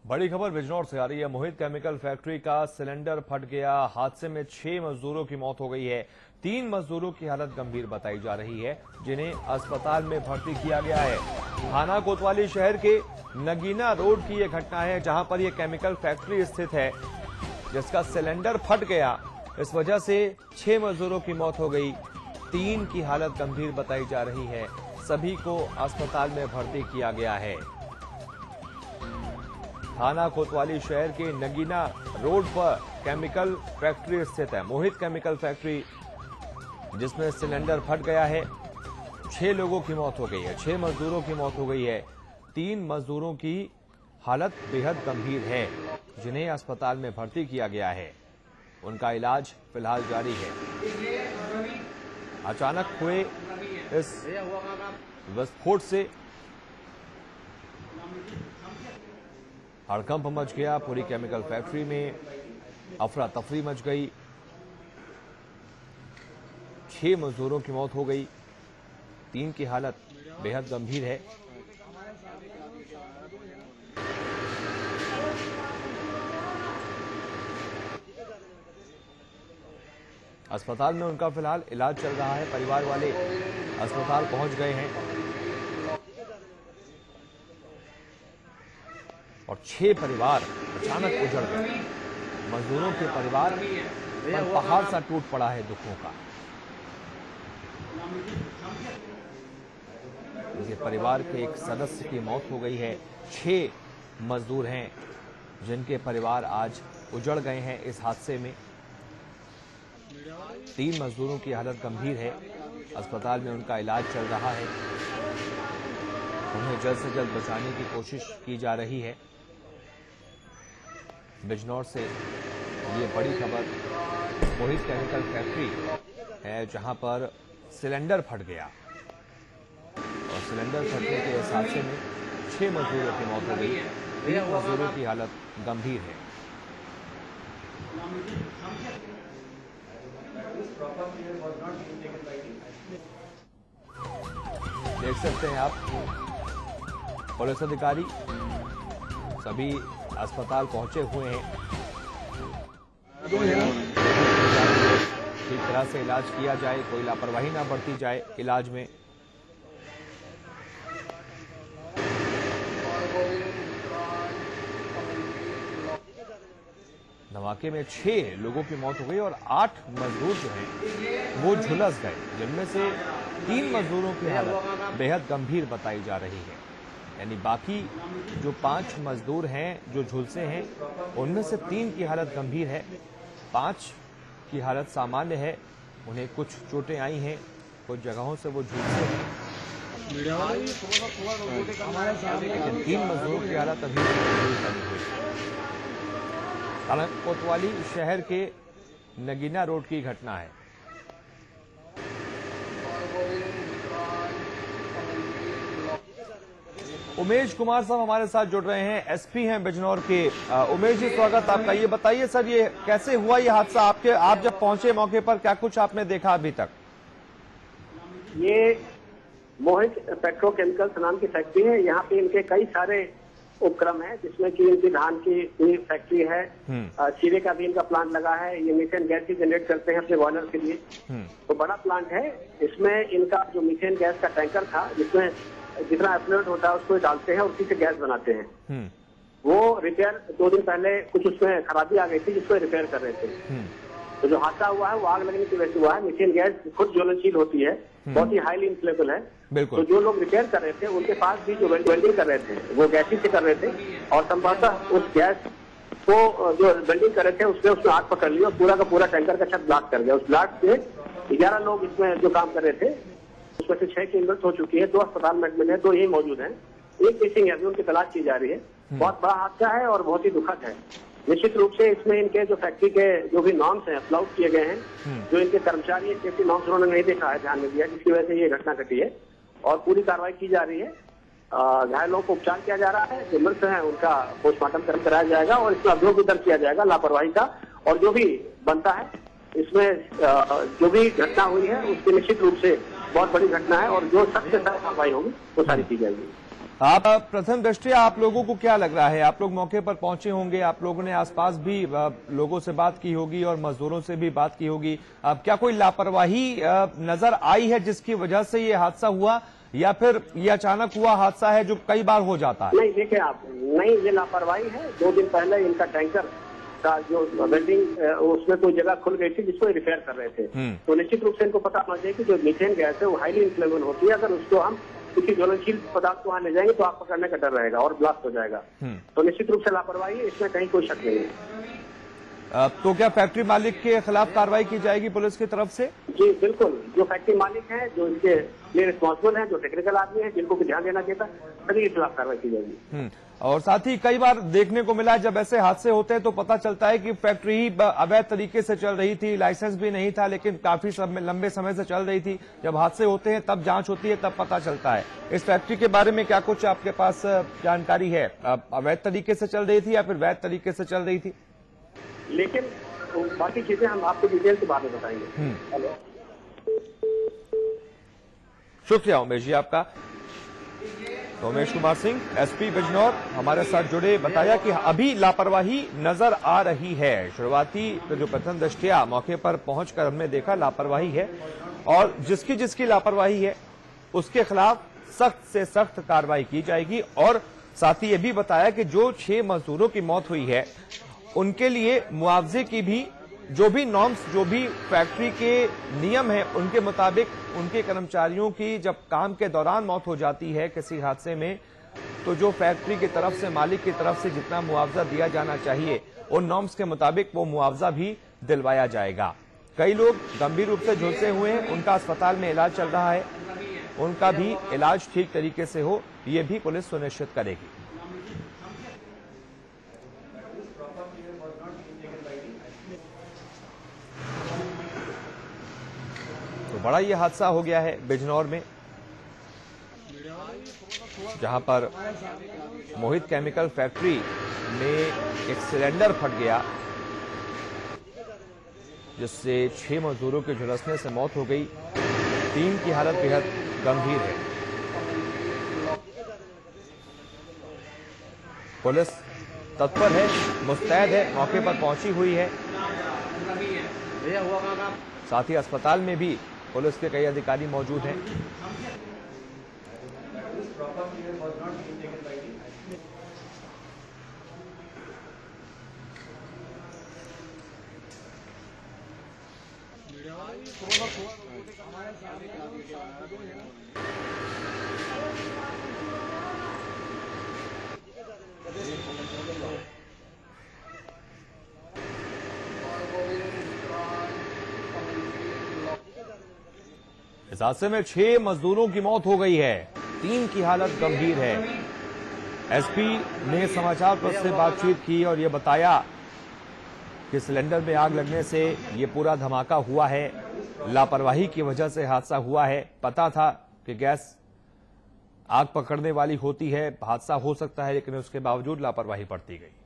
बड़ी खबर बिजनौर से आ रही है। मोहित केमिकल फैक्ट्री का सिलेंडर फट गया। हादसे में 6 मजदूरों की मौत हो गई है। 3 मजदूरों की हालत गंभीर बताई जा रही है, जिन्हें अस्पताल में भर्ती किया गया है। थाना कोतवाली शहर के नगीना रोड की यह घटना है, जहां पर यह केमिकल फैक्ट्री स्थित है, जिसका सिलेंडर फट गया। इस वजह से 6 मजदूरों की मौत हो गई। 3 की हालत गंभीर बताई जा रही है। सभी को अस्पताल में भर्ती किया गया है। थाना कोतवाली शहर के नगीना रोड पर केमिकल फैक्ट्री स्थित है, मोहित केमिकल फैक्ट्री, जिसमें सिलेंडर फट गया है। 6 लोगों की मौत हो गई है, 6 मजदूरों की मौत हो गई है। 3 मजदूरों की हालत बेहद गंभीर है, जिन्हें अस्पताल में भर्ती किया गया है। उनका इलाज फिलहाल जारी है। अचानक हुए इस विस्फोट से हड़कंप मच गया। पूरी केमिकल फैक्ट्री में अफरा तफरी मच गई। 6 मजदूरों की मौत हो गई। 3 की हालत बेहद गंभीर है। अस्पताल में उनका फिलहाल इलाज चल रहा है। परिवार वाले अस्पताल पहुंच गए हैं और 6 परिवार अचानक उजड़ गए। मजदूरों के परिवार पर पहाड़ सा टूट पड़ा है दुखों का। उनके परिवार के एक सदस्य की मौत हो गई है। 6 मजदूर हैं जिनके परिवार आज उजड़ गए हैं इस हादसे में। 3 मजदूरों की हालत गंभीर है। अस्पताल में उनका इलाज चल रहा है। उन्हें जल्द से जल्द बचाने की कोशिश की जा रही है। बिजनौर से ये बड़ी खबर मोहित केमिकल फैक्ट्री है, जहां पर सिलेंडर फट गया और सिलेंडर फटने के इस हादसे में 6 मजदूरों की मौत हो गई। 3 मजदूरों की हालत गंभीर है। देख सकते हैं आप, पुलिस अधिकारी सभी अस्पताल पहुंचे हुए हैं। ठीक तरह से इलाज किया जाए, कोई लापरवाही ना बरती जाए इलाज में। धमाके में 6 लोगों की मौत हो गई और 8 मजदूर जो हैं वो झुलस गए, जिनमें से 3 मजदूरों की हालत बेहद गंभीर बताई जा रही है। यानी बाकी जो 5 मजदूर हैं जो झुलसे हैं, उनमें से 3 की हालत गंभीर है, 5 की हालत सामान्य है। उन्हें कुछ चोटें आई हैं, कुछ जगहों से वो झुलसे हैं। 3 मजदूरों की हालत अभी गंभीर बनी हुई है। कोतवाली शहर के नगीना रोड की घटना है। उमेश कुमार साहब हमारे साथ जुड़ रहे हैं, एसपी हैं बिजनौर के। उमेश जी, स्वागत आपका। ये बताइए सर, ये कैसे हुआ ये हादसा? आप जब पहुंचे मौके पर, क्या कुछ आपने देखा अभी तक? ये मोहित पेट्रोकेमिकल्स नाम की फैक्ट्री है। यहाँ पे इनके कई सारे उपक्रम है, जिसमें कि इनकी धान की फैक्ट्री है, चीरे का भी इनका प्लांट लगा है। ये मीथेन गैस भी जनरेट करते हैं अपने बॉयलर के लिए। तो बड़ा प्लांट है। इसमें इनका जो मीथेन गैस का टैंकर था, जिसमें जितना एफ्लुएंट होता है उसको डालते हैं और उसी से गैस बनाते हैं। वो रिपेयर 2 दिन पहले कुछ उसमें खराबी आ गई थी, जिसको रिपेयर कर रहे थे। तो जो हादसा हुआ है वो आग लगने की वजह से हुआ है। मीथेन गैस खुद ज्वलनशील होती है, बहुत ही हाईली इन्फ्लेमेबल है। तो जो लोग रिपेयर कर रहे थे, उनके पास भी जो वेल्डिंग कर रहे थे वो गैसी से कर रहे थे, और संभवतः उस गैस को जो वेल्डिंग कर रहे थे उसमें आग पकड़ ली और पूरा का पूरा टैंकर का छत ब्लास्ट कर गया। उस ब्लास्ट से 11 लोग इसमें जो काम कर रहे थे, उसमें से 6 की मृत्यु हो चुकी है। 2 अस्पताल में एडमिट है, 2 यही मौजूद हैं। एक मिसिंग है, अभी उनकी तलाश की जा रही है। बहुत बड़ा हादसा है और बहुत ही दुखद है। निश्चित रूप से इसमें इनके जो फैक्ट्री के जो भी नॉर्म्स हैं अप्लाउड किए गए हैं। जो इनके कर्मचारी सेफ्टी नॉर्म्स उन्होंने नहीं देखा है, ध्यान में दिया, जिसकी वजह से ये घटना घटी है और पूरी कार्रवाई की जा रही है। घायलों को उपचार किया जा रहा है। जो मृत है उनका पोस्टमार्टम कराया जाएगा और इसमें अभियोग भी दर्ज किया जाएगा लापरवाही का। और जो भी बनता है इसमें जो भी घटना हुई है उसकी निश्चित रूप से बहुत बड़ी घटना है और जो सख्त कार्रवाई होगी वो सारी की जाएगी। आप प्रथम दृष्टया आप लोगों को क्या लग रहा है? आप लोग मौके पर पहुंचे होंगे, आप लोगों ने आसपास भी लोगों से बात की होगी और मजदूरों से भी बात की होगी। अब क्या कोई लापरवाही नजर आई है जिसकी वजह से ये हादसा हुआ, या फिर ये अचानक हुआ हादसा है जो कई बार हो जाता है? नहीं, देखिए आप, नहीं, ये लापरवाही है। 2 दिन पहले इनका टैंकर का जो वेल्डिंग उसमें कोई जगह खुल गई थी जिसको रिपेयर कर रहे थे। तो निश्चित रूप से इनको पता होना चाहिए कि जो मीथेन गैस है वो हाईली इन्फ्लेमेबल होती है। अगर उसको हम किसी ज्वलनशील पदार्थ को वहां ले जाएंगे तो आग पकड़ने का डर रहेगा और ब्लास्ट हो जाएगा। तो निश्चित रूप से लापरवाही है, इसमें कहीं कोई शक नहीं है। तो क्या फैक्ट्री मालिक के खिलाफ कार्रवाई की जाएगी पुलिस की तरफ से? जी बिल्कुल, जो फैक्ट्री मालिक हैं, जो इसके लिए रिस्पॉन्सिबल हैं, जो टेक्निकल आदमी हैं, जिनको भी ध्यान देना चाहिए था, सभी के खिलाफ कार्रवाई की जाएगी। और साथ ही कई बार देखने को मिला जब ऐसे हादसे होते हैं तो पता चलता है कि फैक्ट्री ही अवैध तरीके से चल रही थी, लाइसेंस भी नहीं था, लेकिन काफी लंबे समय से चल रही थी। जब हादसे होते हैं तब जांच होती है, तब पता चलता है। इस फैक्ट्री के बारे में क्या कुछ आपके पास जानकारी है? अवैध तरीके से चल रही थी या फिर वैध तरीके से चल रही थी? लेकिन बाकी चीजें हम आपको डिटेल के बारे में बताएंगे। हेलो, शुक्रिया उमेश जी आपका। तो उमेश कुमार सिंह, एसपी बिजनौर, हमारे साथ जुड़े, बताया कि अभी लापरवाही नजर आ रही है। शुरुआती जो प्रथम दृष्टया मौके पर पहुंचकर हमने देखा लापरवाही है, और जिसकी लापरवाही है उसके खिलाफ सख्त से सख्त कार्रवाई की जाएगी। और साथ ही ये भी बताया कि जो 6 मजदूरों की मौत हुई है उनके लिए मुआवजे की भी जो भी नॉर्म्स, जो भी फैक्ट्री के नियम है उनके मुताबिक उनके कर्मचारियों की जब काम के दौरान मौत हो जाती है किसी हादसे में, तो जो फैक्ट्री की तरफ से, मालिक की तरफ से जितना मुआवजा दिया जाना चाहिए उन नॉर्म्स के मुताबिक वो मुआवजा भी दिलवाया जाएगा। कई लोग गंभीर रूप से झुलसे हुए हैं, उनका अस्पताल में इलाज चल रहा है, उनका भी इलाज ठीक तरीके से हो ये भी पुलिस सुनिश्चित करेगी। तो बड़ा ये हादसा हो गया है बिजनौर में, जहां पर मोहित केमिकल फैक्ट्री में एक सिलेंडर फट गया जिससे 6 मजदूरों के झुलसने से मौत हो गई। 3 की हालत बेहद गंभीर है। पुलिस तत्पर है, मुस्तैद है, मौके पर पहुंची हुई है। साथ ही अस्पताल में भी पुलिस के कई अधिकारी मौजूद हैं। इस हादसे में 6 मजदूरों की मौत हो गई है, 3 की हालत गंभीर है। एसपी ने समाचार पत्र से बातचीत की और यह बताया कि सिलेंडर में आग लगने से यह पूरा धमाका हुआ है। लापरवाही की वजह से हादसा हुआ है। पता था कि गैस आग पकड़ने वाली होती है, हादसा हो सकता है, लेकिन उसके बावजूद लापरवाही बरती गई।